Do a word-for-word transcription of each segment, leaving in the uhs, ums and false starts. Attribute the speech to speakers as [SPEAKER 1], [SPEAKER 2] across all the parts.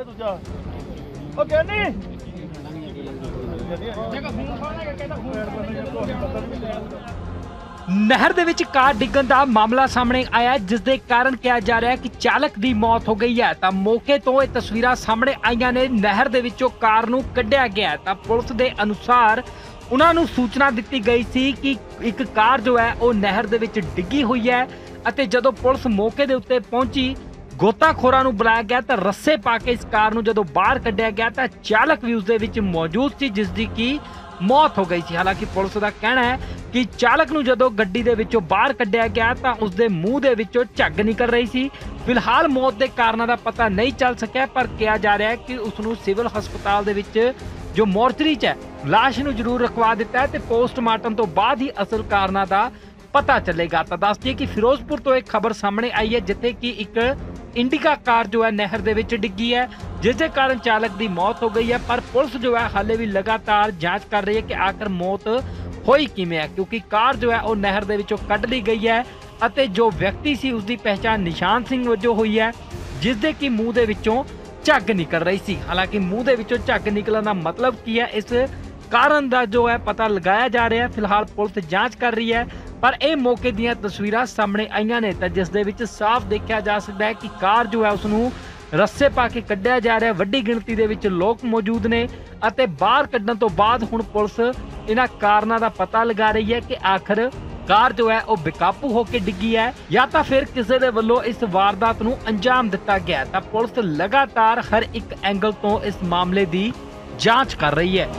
[SPEAKER 1] नहर दे which car डिग्गण दा मामला सामने आया, जिस दे कारण कहा जा रहा है कि चालक दी मौत हो गई है। तां मौके तो ये तस्वीरां सामने आईयां ने, नहर दे विचों कार नूं कढिया गया। तां पुलिस दे अनुसार उन्हां नूं सूचना दित्ती गई सी कि एक कार जो है वो नहर दे विच डिग्गी हुई है अते जदों पुलिस मौके दे उत्ते पहुंची, गोताखोरां नूं बुलाया गया तां रस्से पा के इस कार नूं जदों बाहर कढिया गया तां चालक भी उस दे विच मौजूद सी, जिस दी की मौत हो गई सी। हालांकि पुलिस का कहना है कि चालक नूं जदों गड्डी दे विचों बाहर कढिया गया तां उस दे मूंह दे विचों झग निकल रही सी। फिलहाल मौत के कारणों का पता नहीं चल सकिया, पर कहा जा रहा है कि उसनूं सिविल हस्पताल दे विच जो मोर्चरी च है लाश नूं जरूर रखवा दिता है ते पोस्टमार्टम तो बाद ही असल कारणों का पता चलेगा। तो दस दिए कि फिरोजपुर तो एक खबर सामने आई है, जिथे कि एक इंडिका कार जो है नहर दे विच डिग्गी है, जिसके कारण चालक की मौत हो गई है। पर पुलिस जो है हाले भी लगातार जांच कर रही है कि आखिर मौत होई किवें है, क्योंकि कार जो है वो नहर दे विचों कढ ली गई है अते जो व्यक्ति सी उसकी पहचान निशान सिंह वजों हुई है, जिस दे कि मूंह दे विचों झग निकल रही सी। हालांकि मूंह दे विचों झग निकलण दा मतलब की है, इस कारण का जो है पता लगाया जा रहा है। फिलहाल पुलिस जांच कर रही है, पर यह मौके दीयां तस्वीरां सामने आईयां ने तां जिस दे विच साफ देखा जा सकता है कि कार जो है उसनूं रस्से पा के कढिया जा रहा है। वड्डी गिणती दे विच लोग मौजूद ने अते बाहर कढण तो बाद हुण पुलिस इन्हां कारणों का पता लगा रही है कि आखिर कार जो है वो बेकाबू होकर डिग्गी है या तो फिर किसी दे वल्लों इस वारदात नूं अंजाम दिता गया। तां पुलिस लगातार हर एक एंगल तो इस मामले की जांच कर रही है।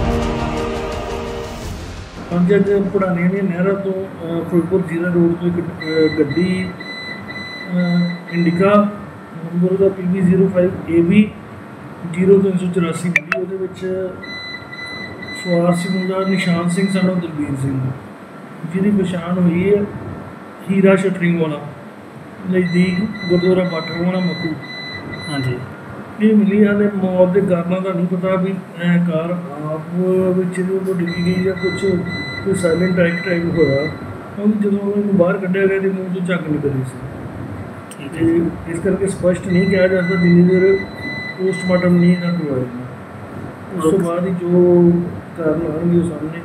[SPEAKER 2] पंज पढ़ाने दी नहर तो फिरोजपुर जीरा रोड तो एक गड्डी इंडिका नंबर का P B zero five A B zero तीन सौ चौरासी मिली, वो सवार से मुंडा निशान सिंह सन दलबीर सिंह, जिसकी पछाण हुई है हीरा शटरिंग वाला नज़दीक गुरुद्वारा बाटरवाना मक्कू। हाँ जी, ये मिली। हाले मौत के कारणों का नहीं पता भी कार आप डिग्गी गई या कुछ कोई साइलेंट टाइप टाइप होया, क्योंकि जो बाहर कढ़िया गया तो मूँह तो झग निकल रही सी। इस करके स्पष्ट नहीं कहा जा सकता जिन्नी देर पोस्टमार्टम नहीं ना करवाएगा, उस तो बाद ही जो कारण आएंगे सामने।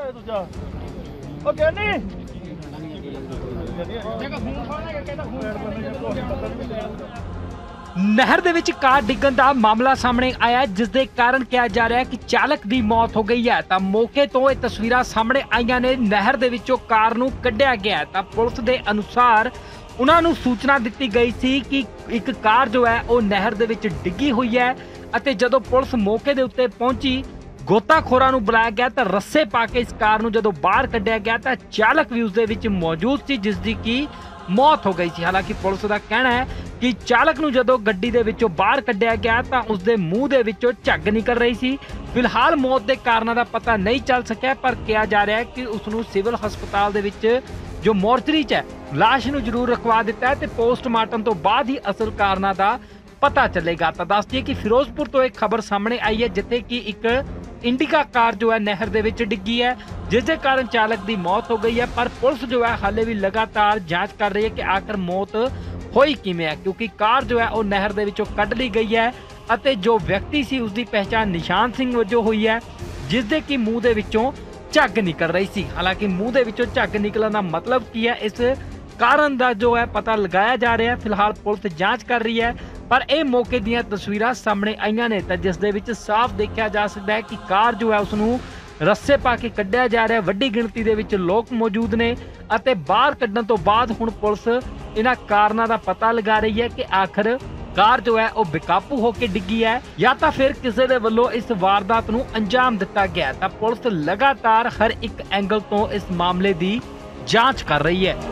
[SPEAKER 1] नहर दे विच कार डिग्गण दा मामला सामने आया, जिस दे कारण कहा जा रहा है कि चालक की मौत हो गई है। तां मौके तो ये तस्वीरां सामने आईयां ने, नहर दे विचों कार नूं कढिया गया। तां पुलिस दे अनुसार उन्हां नूं सूचना दित्ती गई सी कि एक कार जो है वो नहर दे विच डिग्गी हुई है अते जदों पुलिस मौके दे उत्ते पहुंची, गोताखोरां नूं बुलाया गया तां रस्से पा के इस कार नूं जदों बाहर कढिया गया तां चालक भी उस दे विच मौजूद सी, जिस दी की मौत हो गई सी। हालांकि पुलिस का कहना है कि चालक नूं जदों गड्डी दे विचों बाहर कढिया गया तां उस दे मूंह दे विचों झग निकल रही सी। फिलहाल मौत के कारणों का पता नहीं चल सकिया, पर कहा जा रहा है कि उसनूं सिविल हस्पताल दे विच जो मोर्चरी च है लाश नूं जरूर रखवा दिता है ते पोस्टमार्टम तो बाद ही असल कारणों का पता चलेगा। तो दस दिए कि फिरोजपुर तो एक खबर सामने आई है, जिथे कि एक इंडिका कार जो है नहर दे विच डिग्गी है, जिसके कारण चालक की मौत हो गई है। पर पुलिस जो है हाले भी लगातार जांच कर रही है कि आखिर मौत होई किवें है, क्योंकि कार जो है वो नहर दे विचों कढ ली गई है अते जो व्यक्ति सी उसकी पहचान निशान सिंह वजों हुई है, जिस दे कि मूंह दे विचों झग निकल रही सी। हालांकि मूंह दे विचों झग निकलण दा मतलब की है, इस कारण का जो है पता लगाया जा रहा है। फिलहाल पुलिस जांच कर रही है, पर यह मौके दीयां तस्वीरां सामने आईयां ने तां जिस दे विच साफ देखा जा सकता है कि कार जो है उसनूं रस्से पा के कढिया जा रहा है। वड्डी गिणती दे विच लोग मौजूद ने अते बाहर कढण तो बाद हुण पुलिस इन्हां कारणों का पता लगा रही है कि आखिर कार जो है वो बेकाबू होकर डिग्गी है या तो फिर किसी दे वल्लों इस वारदात नूं अंजाम दिता गया। तां पुलिस लगातार हर एक एंगल तो इस मामले की जांच कर रही है।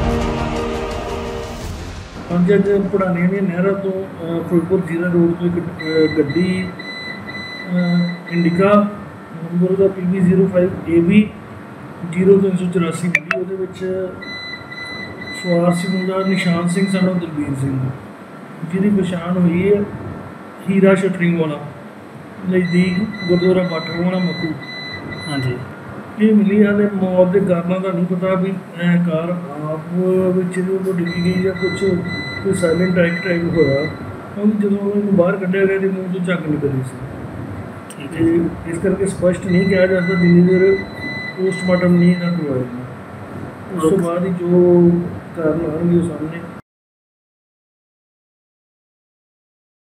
[SPEAKER 2] पंज पढ़ाने दी नहर तो फिरोजपुर जीरा रोड तो एक गड्डी इंडिका नंबर का P B zero five A B zero तीन सौ चौरासी मिली, वो सवार से मुंडा निशान सिंह सन दलबीर सिंह, जिसकी पछाण हुई है हीरा शटरिंग वाला नज़दीक गुरुद्वारा बाटरवाना मक्कू। हाँ जी, ये मिली। हाले मौत के कारणों का नहीं पता भी कार आप डिग्गी गई या कुछ कोई साइलेंट टाइप टाइप होया, ਕਿਉਂਕਿ ਜਦੋਂ ਇਹਨੂੰ ਬਾਹਰ ਕੱਢਿਆ ਗਿਆ ਤੇ ਮੂੰਹ ਤੋਂ ਝੱਗ ਨਿਕਲ ਰਹੀ ਸੀ।
[SPEAKER 3] ਠੀਕ ਹੈ
[SPEAKER 2] ਤੇ
[SPEAKER 3] ਜੀ।
[SPEAKER 2] ਇਸ ਕਰਕੇ ਸਪਸ਼ਟ ਨਹੀਂ ਕਿਹਾ ਜਾ ਸਕਦਾ ਜਿੰਨੀ ਦੇਰ ਪੋਸਟਮਾਰਟਮ ਨਹੀਂ ਨਾ ਕਰਵਾਇਆ। ਉਸ ਤੋਂ ਬਾਅਦ ਹੀ ਜੋ ਕਾਰਨ ਆਉਣਗੇ ਉਹ ਸਾਹਮਣੇ